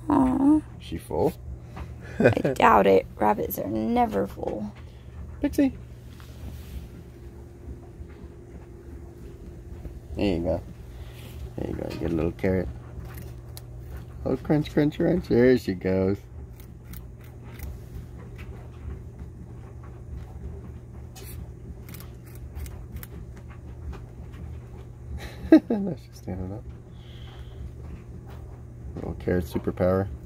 Aww. She full? I doubt it. Rabbits are never full. Pixie. There you go. There you go. You get a little carrot. Oh, crunch, crunch, crunch. There she goes. Now she's standing up. Little carrot superpower.